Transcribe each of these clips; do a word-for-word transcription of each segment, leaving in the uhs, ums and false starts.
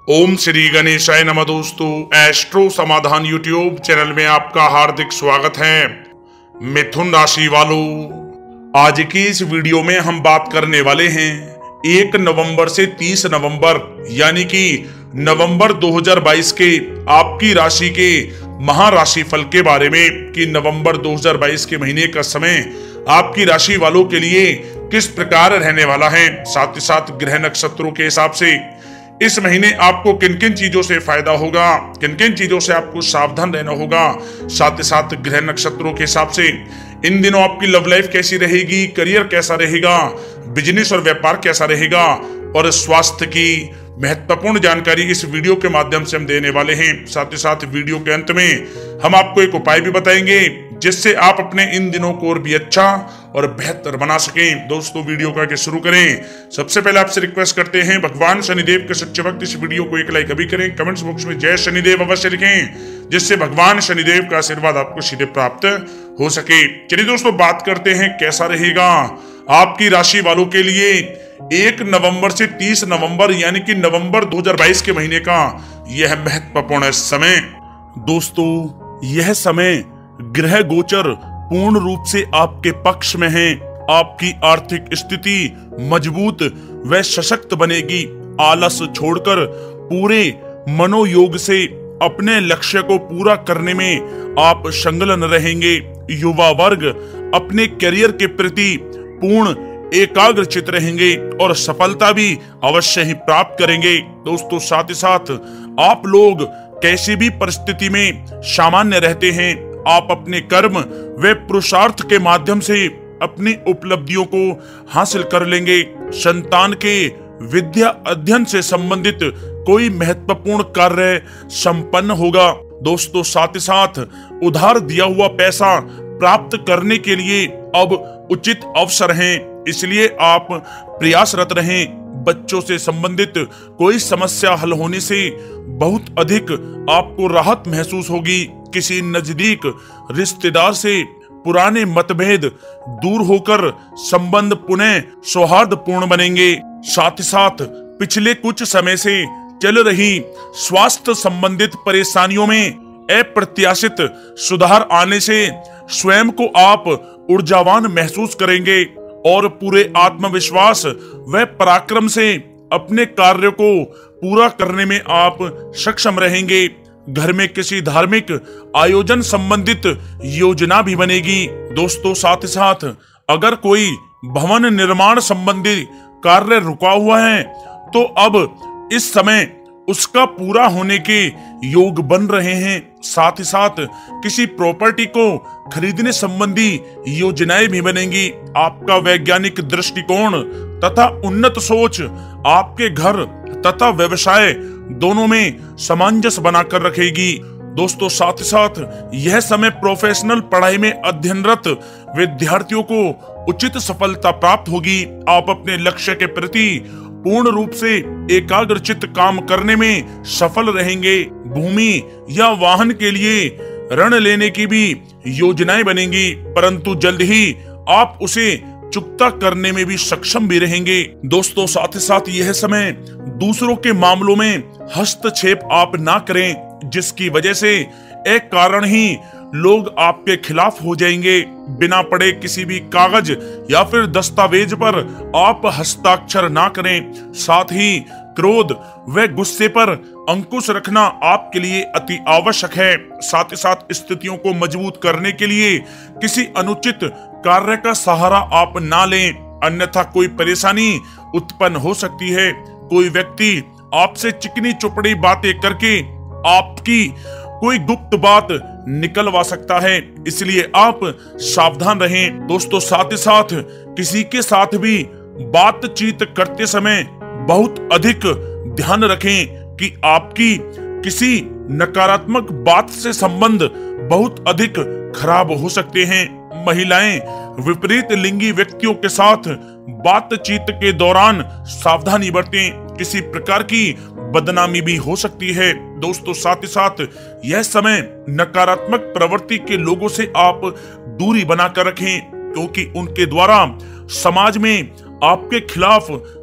ओम श्री गणेशाय नमः। दोस्तों, एस्ट्रो समाधान यूट्यूब चैनल में आपका हार्दिक स्वागत है। मिथुन राशि वालों, आज की इस वीडियो में हम बात करने वाले हैं एक नवंबर से तीस नवंबर यानी कि नवंबर दो हज़ार बाईस के आपकी राशि के महाराशि फल के बारे में कि नवंबर दो हज़ार बाईस के महीने का समय आपकी राशि वालों के लिए किस प्रकार रहने वाला है। साथ ही साथ ग्रह नक्षत्रों के हिसाब से इस महीने आपको किन किन चीजों से फायदा होगा, किन किन चीजों से आपको सावधान रहना होगा। साथ ही साथ ग्रह नक्षत्रों के हिसाब से इन दिनों आपकी लव लाइफ कैसी रहेगी, करियर कैसा रहेगा, बिजनेस और व्यापार कैसा रहेगा और स्वास्थ्य की महत्वपूर्ण जानकारी इस वीडियो के माध्यम से हम देने वाले हैं। साथ ही साथ वीडियो के अंत में हम आपको एक उपाय भी बताएंगे जिससे आप अपने इन दिनों को और भी अच्छा और बेहतर बना सकें। दोस्तों, वीडियो का आगे शुरू करें सबसे पहले आपसे रिक्वेस्ट करते हैं, भगवान शनिदेव के सच्चे भक्त इस वीडियो को एक लाइक अभी करें, कमेंट्स बॉक्स में जय शनिदेव अवश्य लिखें जिससे भगवान शनिदेव का आशीर्वाद आपको सीधे प्राप्त हो सके। चलिए दोस्तों, बात करते हैं कैसा रहेगा आपकी राशि वालों के लिए एक नवंबर से तीस नवंबर यानी कि नवंबर दो हज़ार बाईस के महीने का यह महत्वपूर्ण समय। दोस्तों, यह समय ग्रह गोचर पूर्ण रूप से आपके पक्ष में है। आपकी आर्थिक स्थिति मजबूत व सशक्त बनेगी। आलस छोड़कर पूरे मनोयोग से अपने लक्ष्य को पूरा करने में आप संलग्न रहेंगे। युवा वर्ग अपने करियर के प्रति पूर्ण एकाग्रचित रहेंगे और सफलता भी अवश्य ही प्राप्त करेंगे। दोस्तों, साथ ही साथ आप लोग कैसी भी परिस्थिति में सामान्य रहते हैं। आप अपने कर्म व पुरुषार्थ के माध्यम से अपनी उपलब्धियों को हासिल कर लेंगे। संतान के विद्या अध्ययन से संबंधित कोई महत्वपूर्ण कार्य संपन्न होगा। दोस्तों, साथ ही साथ उधार दिया हुआ पैसा प्राप्त करने के लिए अब उचित अवसर हैं, इसलिए आप प्रयासरत रहें। बच्चों से संबंधित कोई समस्या हल होने से बहुत अधिक आपको राहत महसूस होगी। किसी नजदीक रिश्तेदार से पुराने मतभेद दूर होकर संबंध पुनः सौहार्दपूर्ण बनेंगे। साथ ही साथ पिछले कुछ समय से चल रही स्वास्थ्य संबंधित परेशानियों में अप्रत्याशित सुधार आने से स्वयं को आप ऊर्जावान महसूस करेंगे और पूरे आत्मविश्वास व पराक्रम से अपने कार्य को पूरा करने में आप सक्षम रहेंगे। घर में किसी धार्मिक आयोजन संबंधित योजना भी बनेगी। दोस्तों, साथ ही साथ अगर कोई भवन निर्माण संबंधी कार्य रुका हुआ है तो अब इस समय उसका पूरा होने के योग बन रहे हैं। साथ ही साथ किसी प्रॉपर्टी को खरीदने संबंधी योजनाएं भी बनेंगी। आपका वैज्ञानिक दृष्टिकोण तथा उन्नत सोच आपके घर तथा व्यवसाय दोनों में सामंजस्य बनाकर रखेगी। दोस्तों, साथ ही साथ यह समय प्रोफेशनल पढ़ाई में अध्ययनरत विद्यार्थियों को उचित सफलता प्राप्त होगी। आप अपने लक्ष्य के प्रति पूर्ण रूप से एकाग्रचित काम करने में सफल रहेंगे। भूमि या वाहन के लिए ऋण लेने की भी योजनाएं बनेंगी, परंतु जल्द ही आप उसे चुकता करने में भी सक्षम भी रहेंगे। दोस्तों, साथ ही साथ यह समय दूसरों के मामलों में हस्तक्षेप आप ना करें, जिसकी वजह से एक कारण ही लोग आपके खिलाफ हो जाएंगे। बिना पढ़े किसी भी कागज या फिर दस्तावेज पर आप हस्ताक्षर ना करें। साथ ही क्रोध व गुस्से पर अंकुश रखना आपके लिए अति आवश्यक है। साथ ही साथ स्थितियों को मजबूत करने के लिए किसी अनुचित कार्य का सहारा आप ना लें, अन्यथा कोई परेशानी उत्पन्न हो सकती है। कोई व्यक्ति आपसे चिकनी चुपड़ी बातें करके आपकी कोई गुप्त बात निकलवा सकता है, इसलिए आप सावधान रहें। दोस्तों, साथ ही साथ किसी के साथ भी बातचीत करते समय बहुत अधिक ध्यान रखें कि आपकी किसी नकारात्मक बात से संबंध बहुत अधिक खराब हो सकते हैं। महिलाएं विपरीत लिंगी व्यक्तियों के साथ बातचीत के दौरान सावधानी बरतें, किसी प्रकार की बदनामी भी हो सकती है। दोस्तों, साथ ही साथ यह समय नकारात्मक प्रवृत्ति के लोगों से आप दूरी बनाकर रखें, क्योंकि उनके द्वारा समाज में आपके खिलाफ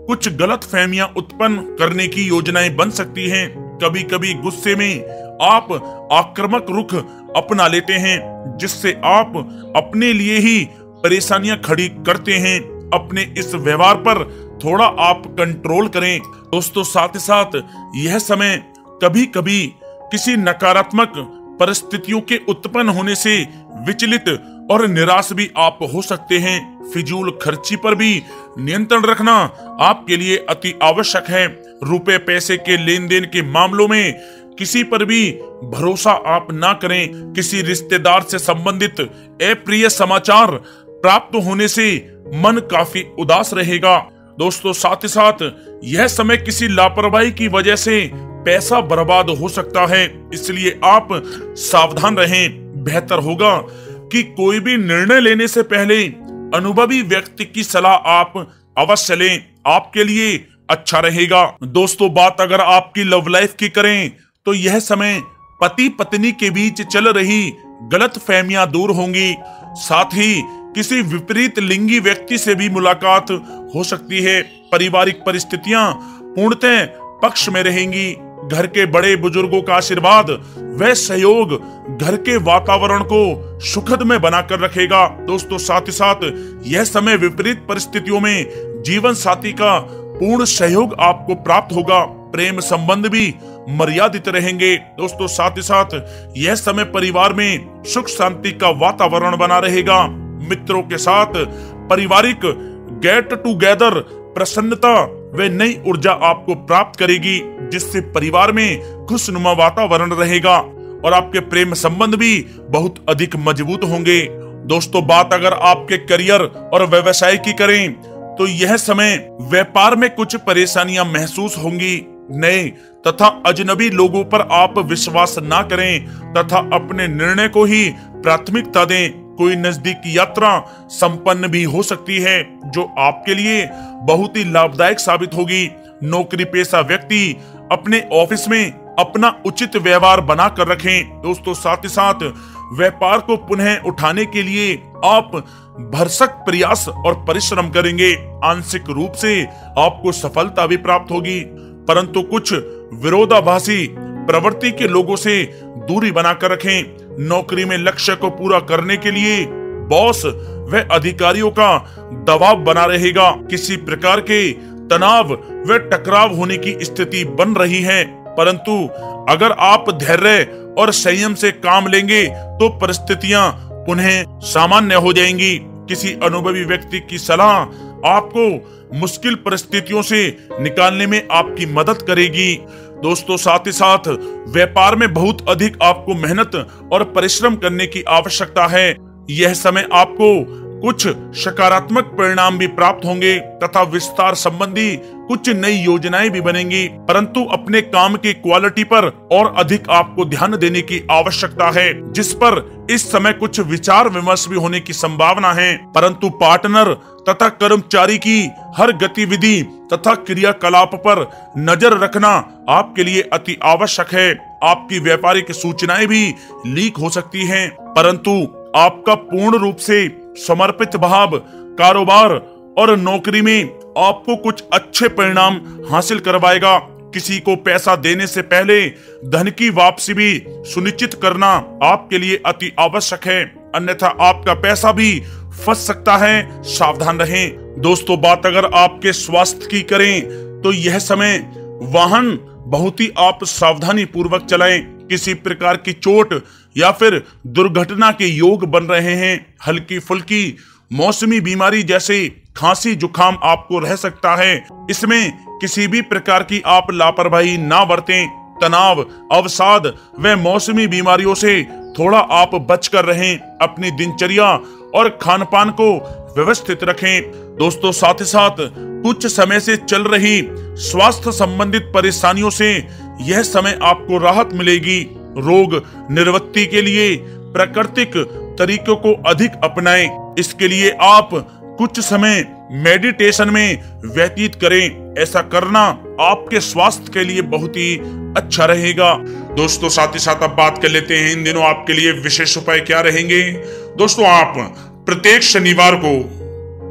कुछ गलत फहमियां उत्पन्न करने की योजनाएं बन सकती हैं। कभी कभी गुस्से में आप आक्रामक रुख अपना लेते हैं, जिससे आप अपने लिए ही परेशानियां खड़ी करते हैं। अपने इस व्यवहार पर थोड़ा आप कंट्रोल करें। दोस्तों, साथ ही साथ यह समय कभी कभी किसी नकारात्मक परिस्थितियों के उत्पन्न होने से विचलित और निराश भी आप हो सकते हैं। फिजूल खर्ची पर भी नियंत्रण रखना आपके लिए अति आवश्यक है। रुपए पैसे के लेन देन के मामलों में किसी पर भी भरोसा आप ना करें। किसी रिश्तेदार से संबंधित अप्रिय समाचार प्राप्त होने से मन काफी उदास रहेगा। दोस्तों, साथ ही साथ यह समय किसी लापरवाही की वजह से पैसा बर्बाद हो सकता है, इसलिए आप सावधान रहें। बेहतर होगा कि कोई भी निर्णय लेने से पहले अनुभवी व्यक्ति की सलाह आप अवश्य लें, आपके लिए अच्छा रहेगा। दोस्तों, बात अगर आपकी लव लाइफ की करें तो यह समय पति पत्नी के बीच चल रही गलत फहमियां दूर होंगी। साथ ही किसी विपरीत लिंगी व्यक्ति से भी मुलाकात हो सकती है। पारिवारिक परिस्थितियां पूर्णतः पक्ष में रहेंगी। घर के बड़े बुजुर्गों का आशीर्वाद व सहयोग घर के वातावरण को सुखद में बनाकर रखेगा। दोस्तों, साथ ही साथ यह समय विपरीत परिस्थितियों में जीवन साथी का पूर्ण सहयोग आपको प्राप्त होगा। प्रेम संबंध भी मर्यादित रहेंगे। दोस्तों, साथ ही साथ यह समय परिवार में सुख शांति का वातावरण बना रहेगा। मित्रों के साथ पारिवारिक गेट टुगेदर प्रसन्नता व नई ऊर्जा आपको प्राप्त करेगी, जिससे परिवार में खुशनुमा वातावरण रहेगा और आपके प्रेम संबंध भी बहुत अधिक मजबूत होंगे। दोस्तों, बात अगर आपके करियर और व्यवसाय की करें तो यह समय व्यापार में कुछ परेशानियां महसूस होंगी। नए तथा अजनबी लोगों पर आप विश्वास ना करें तथा अपने निर्णय को ही प्राथमिकता दें। कोई नजदीकी यात्रा संपन्न भी हो सकती है, जो आपके लिए बहुत ही लाभदायक साबित होगी। नौकरी पेशा व्यक्ति अपने ऑफिस में अपना उचित व्यवहार बनाकर रखें। दोस्तों, साथ ही साथ व्यापार को पुनः उठाने के लिए आप भरसक प्रयास और परिश्रम करेंगे। आंशिक रूप से आपको सफलता भी प्राप्त होगी, परंतु कुछ विरोधाभासी प्रवृत्ति के लोगों से दूरी बनाकर रखें। नौकरी में लक्ष्य को पूरा करने के लिए बॉस व अधिकारियों का दबाव बना रहेगा। किसी प्रकार के तनाव व टकराव होने की स्थिति बन रही है, परंतु अगर आप धैर्य और संयम से काम लेंगे तो परिस्थितियां पुनः सामान्य हो जाएंगी। किसी अनुभवी व्यक्ति की सलाह आपको मुश्किल परिस्थितियों से निकालने में आपकी मदद करेगी। दोस्तों, साथ ही साथ व्यापार में बहुत अधिक आपको मेहनत और परिश्रम करने की आवश्यकता है। यह समय आपको कुछ सकारात्मक परिणाम भी प्राप्त होंगे तथा विस्तार संबंधी कुछ नई योजनाएं भी बनेंगी, परंतु अपने काम की क्वालिटी पर और अधिक आपको ध्यान देने की आवश्यकता है, जिस पर इस समय कुछ विचार विमर्श भी होने की संभावना है। परंतु पार्टनर तथा कर्मचारी की हर गतिविधि तथा क्रियाकलाप पर नजर रखना आपके लिए अति आवश्यक है। आपकी व्यापारिक सूचनाएं भी लीक हो सकती हैं, परंतु आपका पूर्ण रूप से समर्पित भाव कारोबार और नौकरी में आपको कुछ अच्छे परिणाम हासिल करवाएगा। किसी को पैसा देने से पहले धन की वापसी भी सुनिश्चित करना आपके लिए अति आवश्यक है, अन्यथा आपका पैसा भी फंस सकता है। सावधान रहें। दोस्तों, बात अगर आपके स्वास्थ्य की करें तो यह समय वाहन बहुत ही आप सावधानी पूर्वक चलाएं। किसी प्रकार की चोट या फिर दुर्घटना के योग बन रहे हैं। हल्की फुल्की मौसमी बीमारी जैसे खांसी जुकाम आपको रह सकता है। इसमें किसी भी प्रकार की आप लापरवाही ना बरतें। तनाव, अवसाद व मौसमी बीमारियों से थोड़ा आप बचकर रहें। अपनी दिनचर्या और खान पान को व्यवस्थित रखें। दोस्तों, साथ ही साथ कुछ समय से चल रही स्वास्थ्य संबंधित परेशानियों से यह समय आपको राहत मिलेगी। रोग निवृत्ति के लिए प्राकृतिक तरीकों को अधिक अपनाएं। इसके लिए आप कुछ समय मेडिटेशन में व्यतीत करें। ऐसा करना आपके स्वास्थ्य के लिए बहुत ही अच्छा रहेगा। दोस्तों, साथ ही साथ अब बात कर लेते हैं इन दिनों आपके लिए विशेष उपाय क्या रहेंगे। दोस्तों, आप प्रत्येक शनिवार को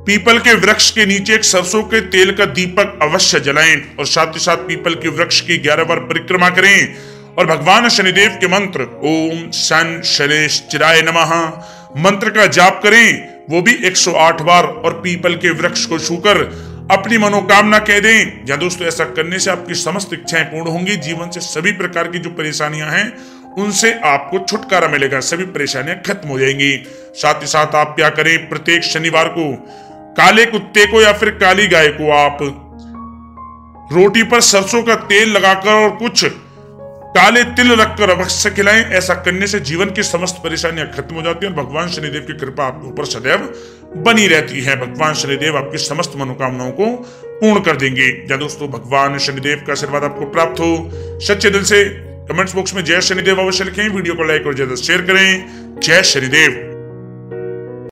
पीपल के वृक्ष के नीचे एक सरसों के तेल का दीपक अवश्य जलाएं और साथ ही साथ पीपल के वृक्ष की ग्यारह बार परिक्रमा करें और भगवान शनिदेव के मंत्र ओम शन शनेश्चराय नमः मंत्र का जाप करें, वो भी एक सौ आठ बार, और पीपल के वृक्ष को छूकर अपनी मनोकामना कह दें। या दोस्तों, ऐसा करने से आपकी समस्त इच्छाएं पूर्ण होंगी। जीवन से सभी प्रकार की जो परेशानियां हैं उनसे आपको छुटकारा मिलेगा, सभी परेशानियां खत्म हो जाएंगी। साथ ही साथ आप क्या करें, प्रत्येक शनिवार को काले कुत्ते को या फिर काली गाय को आप रोटी पर सरसों का तेल लगाकर और कुछ काले तिल रखकर अवश्य खिलाएं। ऐसा करने से जीवन की समस्त परेशानियां खत्म हो जाती हैं और भगवान शनिदेव की कृपा आपके ऊपर सदैव बनी रहती है। भगवान शनिदेव आपकी समस्त मनोकामनाओं को पूर्ण कर देंगे। या दोस्तों, भगवान शनिदेव का आशीर्वाद आपको प्राप्त हो। सच्चे दिल से कमेंट्स बॉक्स में जय शनिदेव अवश्य लिखें। वीडियो को लाइक और ज्यादा शेयर करें। जय शनिदेव।